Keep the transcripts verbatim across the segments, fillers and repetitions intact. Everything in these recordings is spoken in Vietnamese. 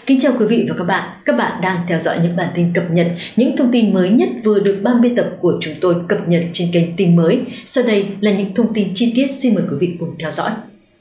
Kính chào quý vị và các bạn. Các bạn đang theo dõi những bản tin cập nhật, những thông tin mới nhất vừa được ban biên tập của chúng tôi cập nhật trên kênh Tin Mới. Sau đây là những thông tin chi tiết, xin mời quý vị cùng theo dõi.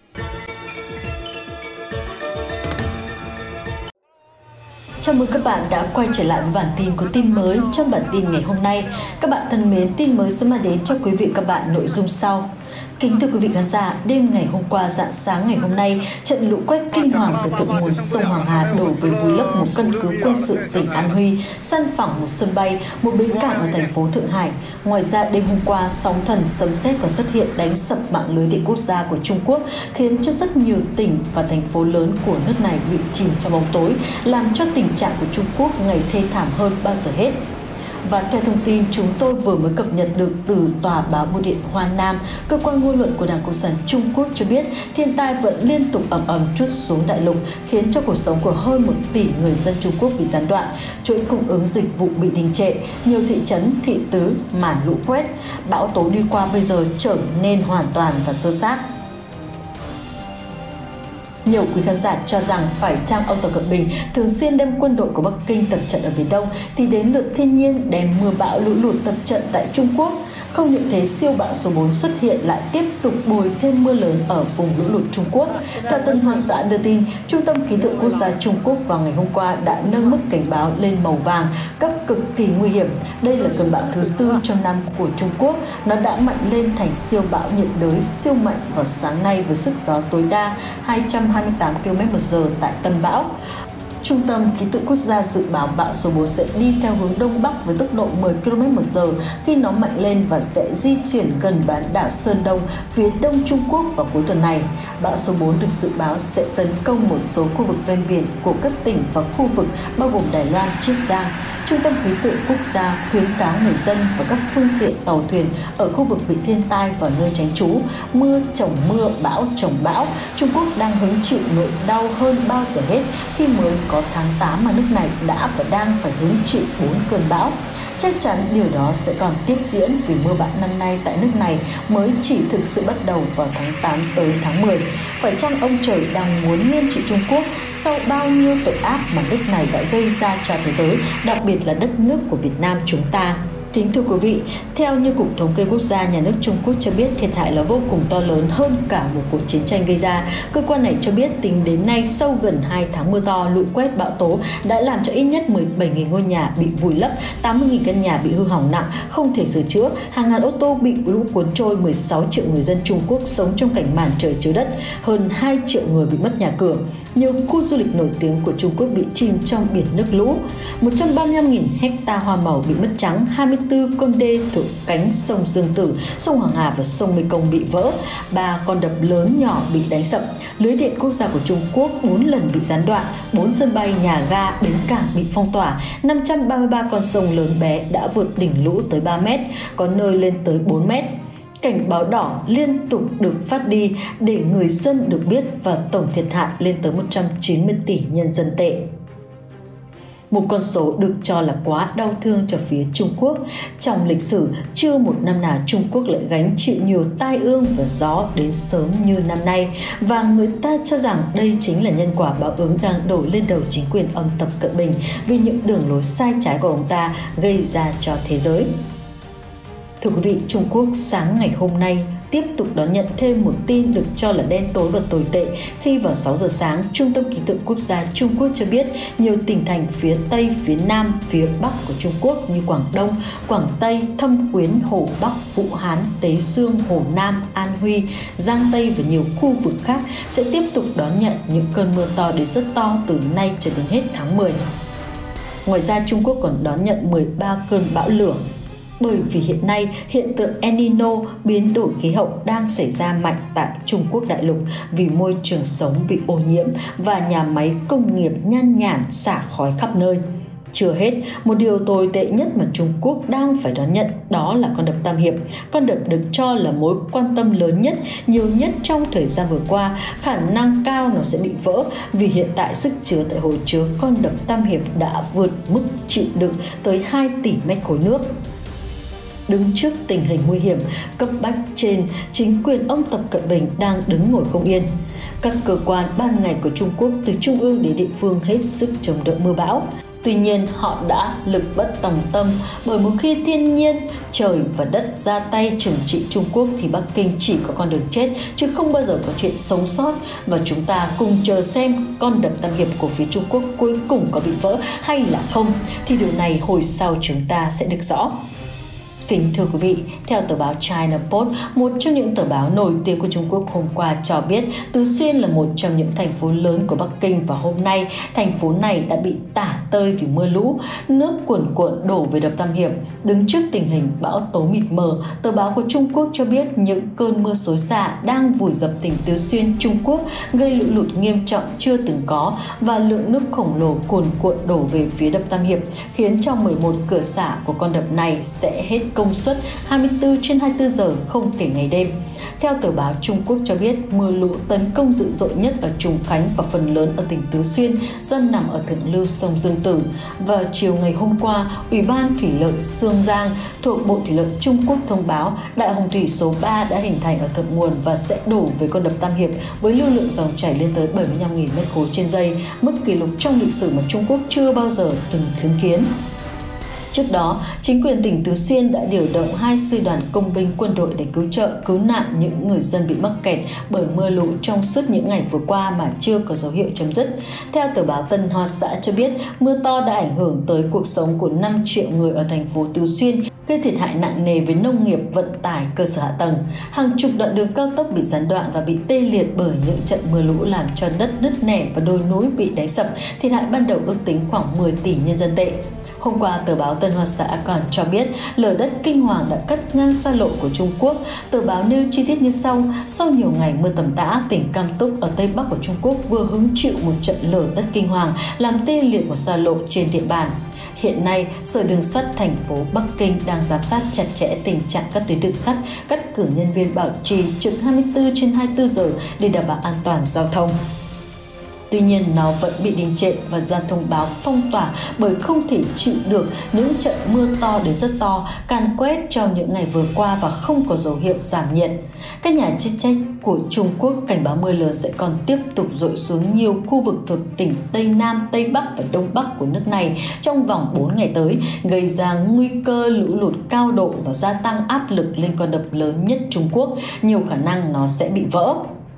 Chào mừng các bạn đã quay trở lại với bản tin của Tin Mới. Trong bản tin ngày hôm nay, các bạn thân mến, Tin Mới sẽ mang đến cho quý vị và các bạn nội dung sau. Kính thưa quý vị khán giả, đêm ngày hôm qua rạng sáng ngày hôm nay, trận lũ quét kinh hoàng từ thượng nguồn sông Hoàng Hà đổ về vùi lấp một căn cứ quân sự tỉnh An Huy, san phẳng một sân bay, một bến cảng ở thành phố Thượng Hải. Ngoài ra, đêm hôm qua, sóng thần sấm sét còn xuất hiện đánh sập mạng lưới điện quốc gia của Trung Quốc, khiến cho rất nhiều tỉnh và thành phố lớn của nước này bị chìm trong bóng tối, làm cho tình trạng của Trung Quốc ngày thê thảm hơn bao giờ hết. Và theo thông tin chúng tôi vừa mới cập nhật được từ tòa báo Bưu điện Hoa Nam, cơ quan ngôn luận của Đảng Cộng sản Trung Quốc cho biết thiên tai vẫn liên tục ầm ầm trút xuống đại lục, khiến cho cuộc sống của hơn một tỷ người dân Trung Quốc bị gián đoạn, chuỗi cung ứng dịch vụ bị đình trệ, nhiều thị trấn, thị tứ màn lũ quét, bão tố đi qua bây giờ trở nên hoàn toàn và sơ sát. Nhiều quý khán giả cho rằng phải chăng ông Tập Cận Bình thường xuyên đem quân đội của Bắc Kinh tập trận ở Biển Đông thì đến lượt thiên nhiên đem mưa bão lũ lụt tập trận tại Trung Quốc. Không những thế, siêu bão số bốn xuất hiện lại tiếp tục bồi thêm mưa lớn ở vùng lũ lụt Trung Quốc. Theo Tân Hoa Xã đưa tin, Trung tâm Khí tượng Quốc gia Trung Quốc vào ngày hôm qua đã nâng mức cảnh báo lên màu vàng, cấp cực kỳ nguy hiểm. Đây là cơn bão thứ tư trong năm của Trung Quốc. Nó đã mạnh lên thành siêu bão nhiệt đới siêu mạnh vào sáng nay với sức gió tối đa hai trăm hai mươi tám ki lô mét một giờ tại tâm bão. Trung tâm Khí tượng Quốc gia dự báo bão số bốn sẽ đi theo hướng Đông Bắc với tốc độ mười ki lô mét một giờ khi nó mạnh lên và sẽ di chuyển gần bán đảo Sơn Đông, phía đông Trung Quốc vào cuối tuần này. Bão số bốn được dự báo sẽ tấn công một số khu vực ven biển của các tỉnh và khu vực bao gồm Đài Loan, Chiết Giang. Trung tâm Khí tượng Quốc gia khuyến cáo người dân và các phương tiện tàu thuyền ở khu vực bị thiên tai vào nơi tránh trú. Mưa chồng mưa, bão chồng bão, Trung Quốc đang hứng chịu nỗi đau hơn bao giờ hết khi mới có tháng tám mà nước này đã và đang phải hứng chịu bốn cơn bão. Chắc chắn điều đó sẽ còn tiếp diễn vì mưa bão năm nay tại nước này mới chỉ thực sự bắt đầu vào tháng tám tới tháng mười. Phải chăng ông trời đang muốn nghiêm trị Trung Quốc sau bao nhiêu tội ác mà nước này đã gây ra cho thế giới, đặc biệt là đất nước của Việt Nam chúng ta? Kính thưa quý vị, theo như Cục Thống kê Quốc gia, nhà nước Trung Quốc cho biết thiệt hại là vô cùng to lớn hơn cả một cuộc chiến tranh gây ra. Cơ quan này cho biết tính đến nay, sau gần hai tháng mưa to, lũ quét, bão tố đã làm cho ít nhất mười bảy nghìn ngôi nhà bị vùi lấp, tám mươi nghìn căn nhà bị hư hỏng nặng, không thể sửa chữa, hàng ngàn ô tô bị lũ cuốn trôi, mười sáu triệu người dân Trung Quốc sống trong cảnh màn trời chiếu đất, hơn hai triệu người bị mất nhà cửa. Nhiều khu du lịch nổi tiếng của Trung Quốc bị chìm trong biển nước lũ, một trăm ba mươi lăm nghìn hecta hoa màu bị mất trắng, hai mươi tư con đê thuộc cánh sông Dương Tử, sông Hoàng Hà và sông Mekong bị vỡ, ba con đập lớn nhỏ bị đánh sập, lưới điện quốc gia của Trung Quốc bốn lần bị gián đoạn, bốn sân bay, nhà ga, bến cảng bị phong tỏa, năm trăm ba mươi ba con sông lớn bé đã vượt đỉnh lũ tới ba mét, có nơi lên tới bốn mét. Cảnh báo đỏ liên tục được phát đi để người dân được biết và tổng thiệt hại lên tới một trăm chín mươi tỷ nhân dân tệ. Một con số được cho là quá đau thương cho phía Trung Quốc. Trong lịch sử, chưa một năm nào Trung Quốc lại gánh chịu nhiều tai ương và gió đến sớm như năm nay. Và người ta cho rằng đây chính là nhân quả báo ứng đang đổ lên đầu chính quyền ông Tập Cận Bình vì những đường lối sai trái của ông ta gây ra cho thế giới. Thưa quý vị, Trung Quốc sáng ngày hôm nay tiếp tục đón nhận thêm một tin được cho là đen tối và tồi tệ khi vào sáu giờ sáng, Trung tâm Khí tượng Quốc gia Trung Quốc cho biết nhiều tỉnh thành phía Tây, phía Nam, phía Bắc của Trung Quốc như Quảng Đông, Quảng Tây, Thâm Quyến, Hồ Bắc, Vũ Hán, Tế Xương, Hồ Nam, An Huy, Giang Tây và nhiều khu vực khác sẽ tiếp tục đón nhận những cơn mưa to đến rất to từ nay cho đến hết tháng mười. Ngoài ra, Trung Quốc còn đón nhận mười ba cơn bão lửa. Bởi vì hiện nay, hiện tượng El Nino, biến đổi khí hậu đang xảy ra mạnh tại Trung Quốc đại lục vì môi trường sống bị ô nhiễm và nhà máy công nghiệp nhan nhản xả khói khắp nơi. Chưa hết, một điều tồi tệ nhất mà Trung Quốc đang phải đón nhận đó là con đập Tam Hiệp. Con đập được cho là mối quan tâm lớn nhất, nhiều nhất trong thời gian vừa qua, khả năng cao nó sẽ bị vỡ vì hiện tại sức chứa tại hồ chứa con đập Tam Hiệp đã vượt mức chịu đựng tới hai tỷ mét khối nước. đứng trước tình hình nguy hiểm, cấp bách trên, chính quyền ông Tập Cận Bình đang đứng ngồi không yên. Các cơ quan ban ngành của Trung Quốc từ trung ương đến địa phương hết sức chống đỡ mưa bão. Tuy nhiên, họ đã lực bất tòng tâm bởi một khi thiên nhiên, trời và đất ra tay trừng trị Trung Quốc thì Bắc Kinh chỉ có con đường chết chứ không bao giờ có chuyện sống sót, và chúng ta cùng chờ xem con đập Tam Hiệp của phía Trung Quốc cuối cùng có bị vỡ hay là không, thì điều này hồi sau chúng ta sẽ được rõ. Kính thưa quý vị, theo tờ báo China Post, một trong những tờ báo nổi tiếng của Trung Quốc hôm qua cho biết Tứ Xuyên là một trong những thành phố lớn của Bắc Kinh và hôm nay thành phố này đã bị tả tơi vì mưa lũ, nước cuồn cuộn đổ về đập Tam Hiệp. Đứng trước tình hình bão tố mịt mờ, tờ báo của Trung Quốc cho biết những cơn mưa xối xả đang vùi dập tỉnh Tứ Xuyên, Trung Quốc, gây lũ lụt nghiêm trọng chưa từng có và lượng nước khổng lồ cuồn cuộn đổ về phía đập Tam Hiệp khiến cho mười một cửa xả của con đập này sẽ hết công suất hai mươi tư trên hai mươi tư giờ không kể ngày đêm. Theo tờ báo Trung Quốc cho biết, mưa lũ tấn công dữ dội nhất ở Trùng Khánh và phần lớn ở tỉnh Tứ Xuyên do nằm ở thượng lưu sông Dương Tử. Vào chiều ngày hôm qua, Ủy ban Thủy lợi Sương Giang thuộc Bộ Thủy lợi Trung Quốc thông báo đại hồng thủy số ba đã hình thành ở thượng nguồn và sẽ đổ về con đập Tam Hiệp với lưu lượng dòng chảy lên tới bảy mươi lăm nghìn mét khối trên giây, mức kỷ lục trong lịch sử mà Trung Quốc chưa bao giờ từng chứng kiến. Trước đó, chính quyền tỉnh Tứ Xuyên đã điều động hai sư đoàn công binh quân đội để cứu trợ, cứu nạn những người dân bị mắc kẹt bởi mưa lũ trong suốt những ngày vừa qua mà chưa có dấu hiệu chấm dứt. Theo tờ báo Tân Hoa Xã cho biết, mưa to đã ảnh hưởng tới cuộc sống của năm triệu người ở thành phố Tứ Xuyên, gây thiệt hại nặng nề với nông nghiệp, vận tải, cơ sở hạ tầng. Hàng chục đoạn đường cao tốc bị gián đoạn và bị tê liệt bởi những trận mưa lũ làm cho đất nứt nẻ và đồi núi bị đánh sập, thiệt hại ban đầu ước tính khoảng mười tỷ nhân dân tệ. Hôm qua, tờ báo Tân Hoa Xã còn cho biết lở đất kinh hoàng đã cắt ngang xa lộ của Trung Quốc. Tờ báo nêu chi tiết như sau: sau nhiều ngày mưa tầm tã, tỉnh Cam Túc ở Tây Bắc của Trung Quốc vừa hứng chịu một trận lở đất kinh hoàng làm tê liệt một xa lộ trên địa bàn. Hiện nay, Sở Đường sắt thành phố Bắc Kinh đang giám sát chặt chẽ tình trạng các tuyến đường sắt, cắt cử nhân viên bảo trì trực hai mươi tư trên hai mươi tư giờ để đảm bảo an toàn giao thông. Tuy nhiên, nó vẫn bị đình trệ và ra thông báo phong tỏa bởi không thể chịu được những trận mưa to đến rất to, càn quét trong những ngày vừa qua và không có dấu hiệu giảm nhiệt. Các nhà chức trách của Trung Quốc cảnh báo mưa lớn sẽ còn tiếp tục dội xuống nhiều khu vực thuộc tỉnh Tây Nam, Tây Bắc và Đông Bắc của nước này trong vòng bốn ngày tới, gây ra nguy cơ lũ lụt cao độ và gia tăng áp lực lên con đập lớn nhất Trung Quốc, nhiều khả năng nó sẽ bị vỡ.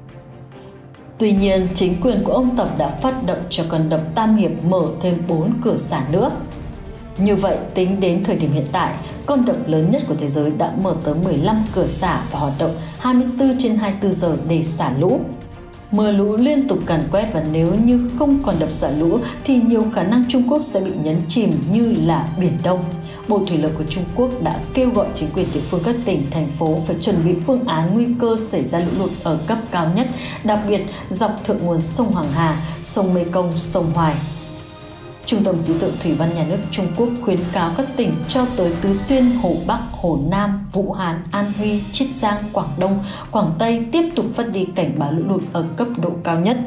Tuy nhiên, chính quyền của ông Tập đã phát động cho con đập Tam Hiệp mở thêm bốn cửa xả nữa. Như vậy, tính đến thời điểm hiện tại, con đập lớn nhất của thế giới đã mở tới mười lăm cửa xả và hoạt động hai mươi tư trên hai mươi tư giờ để xả lũ. Mưa lũ liên tục càn quét và nếu như không còn đập xả lũ thì nhiều khả năng Trung Quốc sẽ bị nhấn chìm như là Biển Đông. Bộ Thủy lợi của Trung Quốc đã kêu gọi chính quyền địa phương các tỉnh, thành phố phải chuẩn bị phương án nguy cơ xảy ra lũ lụt ở cấp cao nhất, đặc biệt dọc thượng nguồn sông Hoàng Hà, sông Mekong, sông Hoài. Trung tâm Khí tượng Thủy văn Nhà nước Trung Quốc khuyến cáo các tỉnh cho tới Tứ Xuyên, Hồ Bắc, Hồ Nam, Vũ Hán, An Huy, Chiết Giang, Quảng Đông, Quảng Tây tiếp tục phát đi cảnh báo lũ lụt ở cấp độ cao nhất.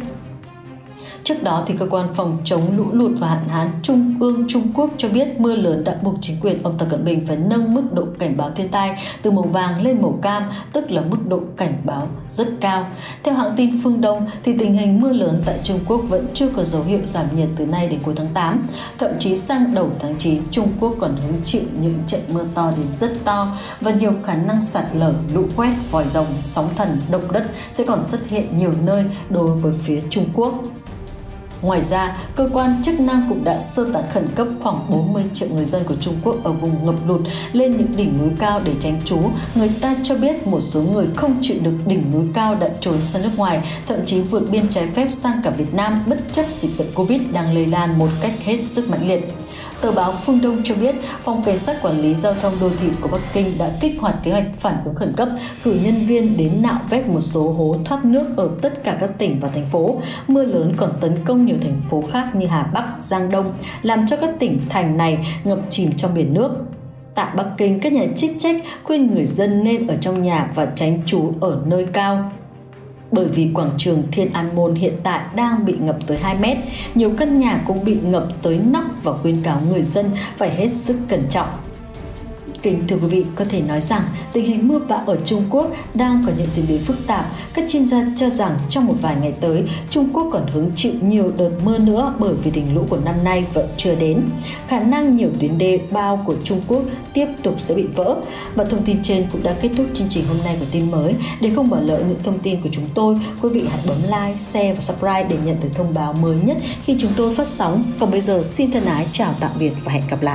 Trước đó, thì cơ quan phòng chống lũ lụt và hạn hán Trung ương Trung Quốc cho biết mưa lớn đã buộc chính quyền ông Tập Cận Bình phải nâng mức độ cảnh báo thiên tai từ màu vàng lên màu cam, tức là mức độ cảnh báo rất cao. Theo hãng tin Phương Đông, thì tình hình mưa lớn tại Trung Quốc vẫn chưa có dấu hiệu giảm nhiệt từ nay đến cuối tháng tám. Thậm chí sang đầu tháng chín, Trung Quốc còn hứng chịu những trận mưa to đến rất to và nhiều khả năng sạt lở, lũ quét, vòi rồng, sóng thần, động đất sẽ còn xuất hiện nhiều nơi đối với phía Trung Quốc. Ngoài ra, cơ quan chức năng cũng đã sơ tán khẩn cấp khoảng bốn mươi triệu người dân của Trung Quốc ở vùng ngập lụt lên những đỉnh núi cao để tránh trú. Người ta cho biết một số người không chịu được đỉnh núi cao đã trốn sang nước ngoài, thậm chí vượt biên trái phép sang cả Việt Nam bất chấp dịch bệnh Covid đang lây lan một cách hết sức mãnh liệt. Tờ báo Phương Đông cho biết, Phòng Cảnh sát Quản lý Giao thông Đô thị của Bắc Kinh đã kích hoạt kế hoạch phản ứng khẩn cấp, cử nhân viên đến nạo vét một số hố thoát nước ở tất cả các tỉnh và thành phố. Mưa lớn còn tấn công nhiều thành phố khác như Hà Bắc, Giang Đông, làm cho các tỉnh thành này ngập chìm trong biển nước. Tại Bắc Kinh, các nhà chức trách khuyên người dân nên ở trong nhà và tránh trú ở nơi cao. Bởi vì quảng trường Thiên An Môn hiện tại đang bị ngập tới hai mét, nhiều căn nhà cũng bị ngập tới nóc và khuyên cáo người dân phải hết sức cẩn trọng. Kính thưa quý vị, có thể nói rằng tình hình mưa bão ở Trung Quốc đang có những diễn biến phức tạp. Các chuyên gia cho rằng trong một vài ngày tới, Trung Quốc còn hứng chịu nhiều đợt mưa nữa bởi vì đỉnh lũ của năm nay vẫn chưa đến. Khả năng nhiều tuyến đê bao của Trung Quốc tiếp tục sẽ bị vỡ. Và thông tin trên cũng đã kết thúc chương trình hôm nay của tin mới. Để không bỏ lỡ những thông tin của chúng tôi, quý vị hãy bấm like, share và subscribe để nhận được thông báo mới nhất khi chúng tôi phát sóng. Còn bây giờ xin thân ái chào tạm biệt và hẹn gặp lại.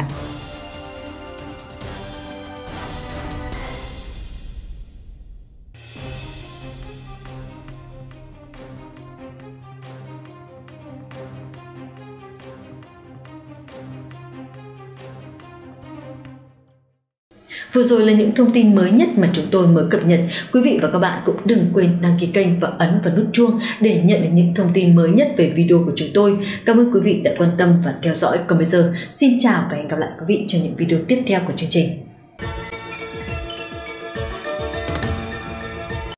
Vừa rồi là những thông tin mới nhất mà chúng tôi mới cập nhật. Quý vị và các bạn cũng đừng quên đăng ký kênh và ấn vào nút chuông để nhận được những thông tin mới nhất về video của chúng tôi. Cảm ơn quý vị đã quan tâm và theo dõi. Còn bây giờ, xin chào và hẹn gặp lại quý vị trong những video tiếp theo của chương trình.